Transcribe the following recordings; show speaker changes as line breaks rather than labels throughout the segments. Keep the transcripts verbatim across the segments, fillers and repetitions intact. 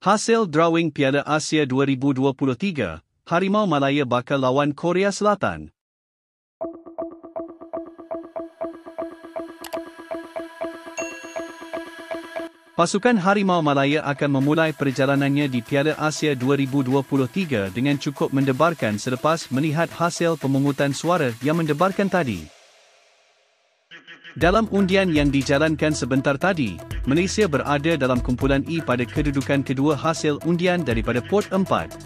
Hasil drawing Piala Asia dua ribu dua puluh tiga, Harimau Malaya bakal lawan Korea Selatan. Pasukan Harimau Malaya akan memulai perjalanannya di Piala Asia dua ribu dua puluh tiga dengan cukup mendebarkan selepas melihat hasil pemungutan suara yang mendebarkan tadi. Dalam undian yang dijalankan sebentar tadi, Malaysia berada dalam kumpulan E pada kedudukan kedua hasil undian daripada pot empat.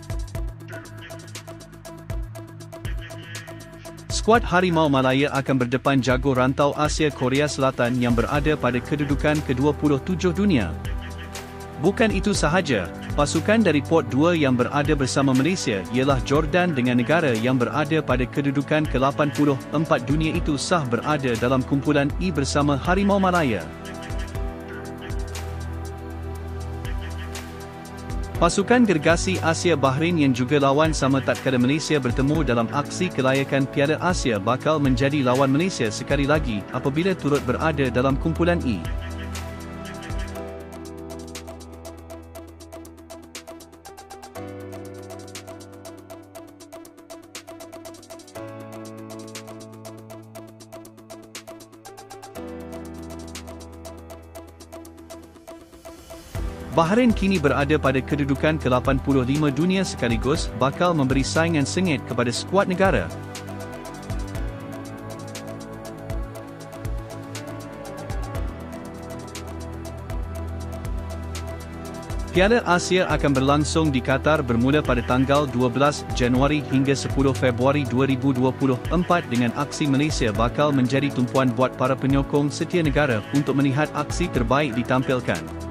Skuad Harimau Malaya akan berdepan jago rantau Asia Korea Selatan yang berada pada kedudukan ke dua puluh tujuh dunia. Bukan itu sahaja, pasukan dari pot dua yang berada bersama Malaysia ialah Jordan dengan negara yang berada pada kedudukan ke lapan puluh empat dunia itu sah berada dalam kumpulan E bersama Harimau Malaya. Pasukan gergasi Asia Bahrain yang juga lawan sama tatkala Malaysia bertemu dalam aksi kelayakan Piala Asia bakal menjadi lawan Malaysia sekali lagi apabila turut berada dalam kumpulan E. Bahrain kini berada pada kedudukan ke lapan puluh lima dunia sekaligus bakal memberi saingan sengit kepada skuad negara. Piala Asia akan berlangsung di Qatar bermula pada tanggal dua belas Januari hingga sepuluh Februari dua ribu dua puluh empat dengan aksi Malaysia bakal menjadi tumpuan buat para penyokong setia negara untuk melihat aksi terbaik ditampilkan.